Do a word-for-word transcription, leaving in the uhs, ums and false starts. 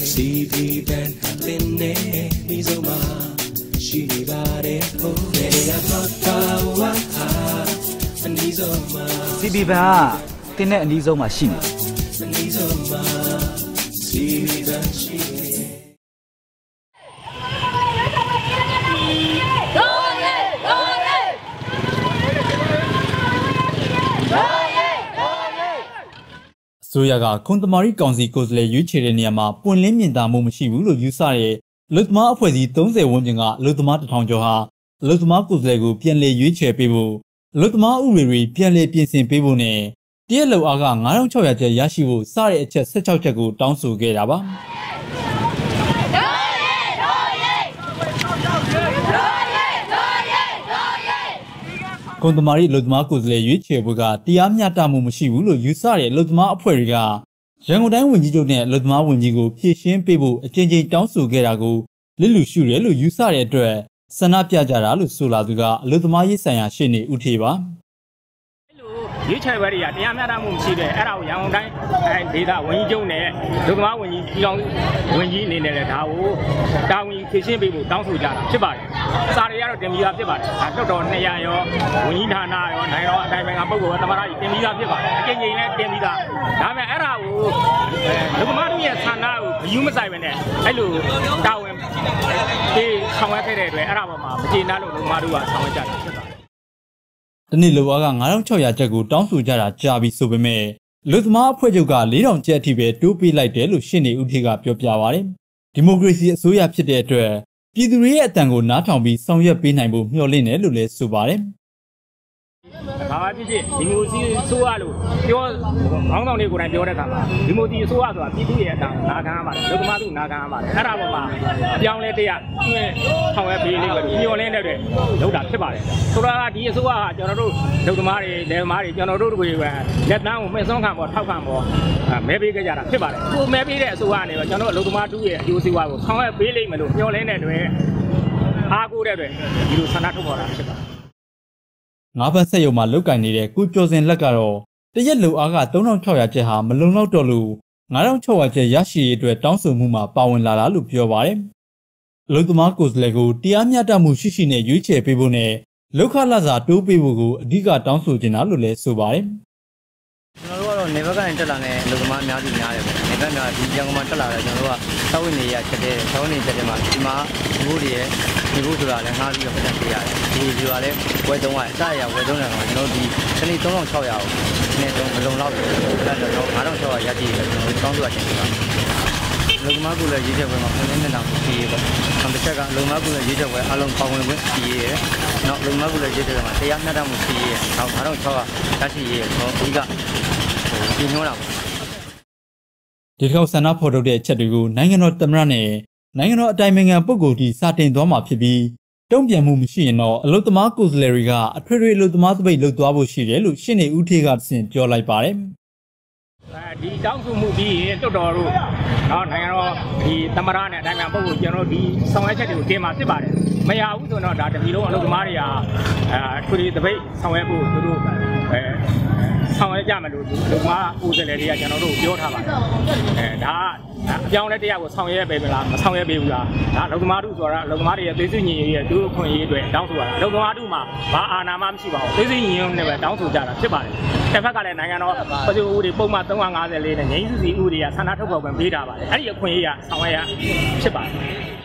C V band hatinne nizoma shini bare ho nega thakawa nizoma C V band tinne nizoma shini nizoma C V band shini ဆိုရကခွန်သမารီကောင်စီကိုယ်စားလှယ်ရွေးချယ်တဲ့နေရာမှာပွင့်လင်းမြင်သာမှုမရှိဘူးလို့ယူဆတဲ့လူသမားအဖွဲ့အစည်းသုံးဆယ်ဝန်းကျင်ကလူသမားတစ်ထောင်ကျော်ဟာလူသမားကိုယ်စားလှယ်ကိုပြန်လည်ရွေးချယ်ပေးဖို့လူသမားဥပဒေတွေပြန်လည်ပြင်ဆင်ပေးဖို့နဲ့တရက်လောက်အားကငါးထောင်ခြောက်ရာကျပ်ရရှိဖို့စတဲ့အချက်၁၆ချက်ကိုတောင်းဆိုခဲ့တာပါကွန်တမာရီလူသမားကိုယ်စားလှယ်ရွေးချယ်ပွဲကတရားမျှတမှုမရှိဘူးလို့ယူဆတဲ့လူသမားအဖွဲ့တွေကရန်ကုန်တိုင်းဝန်ကြီးချုပ်နဲ့လူသမားဝန်ကြီးကိုဖြည့်ရှင်းပေးဖို့အကြိမ်ကြိမ်တောင်းဆိုခဲ့တာကိုလစ်လူရှုတယ်လို့ယူဆတဲ့အတွက်ဆန္ဒပြကြတာလို့ဆိုလာသူကအလူသမားရေးဆိုင်ရာရှင်းနေဦးထေပါရွေးချယ်ပွဲတွေကတရားမျှတမှုမရှိတဲ့အဲ့ဒါကိုရန်ကုန်တိုင်းဒေသဝန်ကြီးချုပ်နဲ့လူသမားဝန်ကြီးပြည်တော်ဝန်ကြီးအနေနဲ့လည်းဒါကိုတာဝန်ဖြည့်ရှင်းပေးဖို့တောင်းဆိုကြတာဖြစ်ပါတယ်။စာတွေကတော့တင်ပြီးသားဖြစ်ပါတယ်။ဒါလွှတ်တော်နှစ်ရာရောဝန်ကြီးဌာနရောနိုင်ငံတော်အတိုင်ပင်ခံပုဂ္ဂိုလ်ရောသမ္မတကြီးတင်ပြီးသားဖြစ်ပါတယ်။အကြိမ်ကြိမ်လည်းတင်ပြီးသား။ဒါပေမဲ့အဲ့ဒါကိုလူသမားတို့ရဲ့ဌာနကိုမယူမဆိုင်ပဲနဲ့အဲ့လိုတာဝန်ဒီဆောင်ရွက်ခဲ့တဲ့အတွက်အဲ့ဒါပေါ်မှာမကျေနပ်လို့လူသမားတို့ကဆောင်ရွက်ကြတာဖြစ်ပါတယ်တနေ့လိုအားကငါးထောင်ခြောက်ရာကျပ်ကိုတောင်းဆိုကြတာကြာပြီဆိုပေမဲ့လူသမားအဖွဲ့ချုပ်ကလေးထောင်ကျပ်အထိပဲတိုးပေးလိုက်တယ်လို့ရှင်းနေဦးထေကပြောပြပါရတယ်။ဒီမိုကရေစီအစိုးရဖြစ်တဲ့အတွက်ပြည်သူတွေရဲ့အတန်ကိုနားထောင်ပြီးဆောင်ရွက်ပေးနိုင်ဖို့မျှော်လင့်တယ်လို့လည်းဆိုပါတယ်။ဘာမှဖြစ်ဖြစ်ဒီမိုကရေစီအစိုးရလို့ပြောခေါင်းဆောင်တွေကိုယ်တိုင်ပြောတဲ့အခါမှာဒီမိုကရေစီအစိုးရဆိုတာပြည်သူရဲ့အတန်နာခံရပါတယ်လူသမားတို့နာခံရပါတယ်အဲ့ဒါပေါ်မှာအပြောင်းလဲတရားဆောင်ရွက်ပေးလိမ့်မယ်လို့မျှော်လင့်တဲ့အတွက်လုပ်တာဖြစ်ပါတယ်ဆိုတော့ဒီအစိုးရကကျွန်တော်တို့လူသမားတွေလယ်သမားတွေကျွန်တော်တို့တွေကလက်တန်းကိုမှင်စွမ်းခံပေါ်ထောက်ခံပေါ်မဲပေးကြတာဖြစ်ပါတယ်ကိုမဲပေးတဲ့အစိုးရကနေတော့ကျွန်တော်တို့လူသမားတို့ရဲ့အကျိုးစီးပွားကိုဆောင်ရွက်ပေးလိမ့်မယ်လို့မျှော်လင့်တဲ့အတွက်အားကိုးတဲ့အတွက်ဒီလိုဆန္ဒထုတ်ပေါ်တာဖြစ်ပါတယ်ငါးဘတ်ဆက်ရုံမှာလုတ်ကင်နေတဲ့ကုကျော်စင်လက်ကတော့တရက်လုံအားကသုံးထောင်ခြောက်ရာကျပ်ဟာမလုံလောက်တော့လို့ငါးထောင်ခြောက်ရာကျပ်ရရှိရေးအတွက်တောင်းဆိုမှုမှာပါဝင်လာတာလို့ပြောပါတယ်။လူသမားကိုယ်စားလှယ်ကိုတရားမျှတမှုရှိရှိနဲ့ရွေးချယ်ပေးဖို့နဲ့လောက်ခလစာတိုးပေးဖို့ကိုအဓိကတောင်းဆိုနေတာလို့လည်းဆိုပါတယ်။ကျွန်တော်တို့ကတော့နေဘက်ကနေတက်လာတဲ့လူသမားအများကြီးများတယ်ပေါ့။နေဘက်များဒီရန်ကုန်မှာတက်လာတယ်ကျွန်တော်တို့ကစောက်ဝင်နေရချက်တဲ့စောက်ဝင်နေချက်တဲ့မှာဒီမှာဘိုးတွေရဲ့ဒီဘိုးဆိုတာလည်းငှားပြီးတော့ပတ်သက်ပေးရတယ်။ဒီဒီကလည်းဝယ်သုံးရအစရဝယ်သုံးတယ်တော့ကျွန်တော်ဒီတနေ့သုံးထောင်ခြောက်ရာကိုနဲ့တော့မလုံလောက်ဘူး။အဲ့တော့ငါးထောင်ခြောက်ရာရကြည့်တယ်ကျွန်တော်တောင်းဆိုရခြင်းဖြစ်ပါတယ်။လုံသမားကိုလည်းရေးချက်ပွဲမှာပုံစံနဲ့တောင်ဖြည့်ရပေါ့။အတစ်ချက်ကလုံသမားကိုလည်းရေးချက်ပွဲအလုံးပေါဝင်ဝင်ဖြည့်ရဲ။နောက်လုံသမားကိုလည်းရေးချက်ပွဲမှာတရားမျှတမှုဖြည့်ရဲ။နောက်ငါးထောင်ခြောက်ရာရရှိရဲ။တော့အဓိကဒီမျိုးတာပေါ့ဒီတစ်ခေါက်ဆန္ဒဖော်ထုတ်တဲ့အချက်တွေကိုနိုင်ငံတော်သမ္မတနဲ့နိုင်ငံတော်အတိုင်ပင်ခံပုဂ္ဂိုလ်ကြီးစတင်သွားမှာဖြစ်ပြီးတုံ့ပြန်မှုမရှိရင်တော့အလုသမားကိုယ်စားလှယ်တွေကအထွေထွေအလုသမားသပိတ်လုပ်သွားဖို့ရှိတယ်လို့ရှင်းနေဦးထေးကဆင်ပြောလိုက်ပါတယ်အဲဒီတောင်းဆိုမှုပြီးရင်တော်တော်တို့နော်နိုင်ငံတော်ဒီသမ္မတနဲ့အတိုင်ပင်ခံပုဂ္ဂိုလ်ကျွန်တော်တို့ဒီဆောင်ရွက်ချက်တွေကိုတင်မှာဖြစ်ပါတယ်မရဘူးဆိုတော့ဒါတပြည်လုံးအလုသမားတွေကအဲထွေထွေသပိတ်ဆောင်ရွက်ဖို့သူတို့အဲဆောင်ရွက်ကြမယ်လို့လူသမားကိုယ်စားလှယ်တွေကကျွန်တော်တို့ပြောထားပါတယ်အဲဒါအပြောင်းလဲတရားကိုဆောင်ရွက်ပေးမလားမဆောင်ရွက်ပေးဘူးလားဒါလူသမားတို့ဆိုတာလူသမားတွေရဲ့သွေးစွညီရဲ့သူ့အခွင့်အရေးတွေတောင်းဆိုရတာလူသမားတို့မှာဘာအာဏာမှမရှိပါဘူးသွေးစွညီနဲ့ပဲတောင်းဆိုကြတာဖြစ်ပါတယ်တစ်ဖက်ကလည်းနိုင်ငံတော်ပြည်သူ့ဥပဒေပုံမှန်သုံးရာ၅၄နဲ့ငြိမ်းစုစီဥပဒေကဆန္ဒထုတ်ဖော်ခွင့်ပေးတာပါတယ်အဲ့ဒီအခွင့်အရေးကဆောင်ရွက်ရဖြစ်ပါတယ်